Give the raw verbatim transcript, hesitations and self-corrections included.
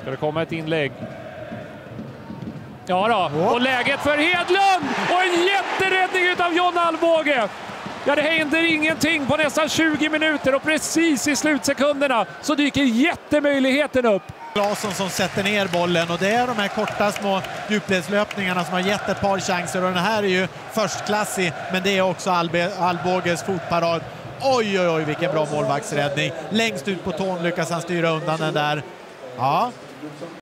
Ska det komma ett inlägg? Ja då, och läget för Hedlund! Och en jätteräddning utav John Alvbåge! Ja, det händer ingenting på nästan tjugo minuter och precis i slutsekunderna så dyker jättemöjligheten upp. Claesson som sätter ner bollen och det är de här korta små djupledslöpningarna som har gett ett par chanser och den här är ju förstklassig, men det är också Albe, Alvbåges fotparad. Oj, oj, oj, vilken bra målvaktsräddning. Längst ut på tån lyckas han styra undan den där. Ja.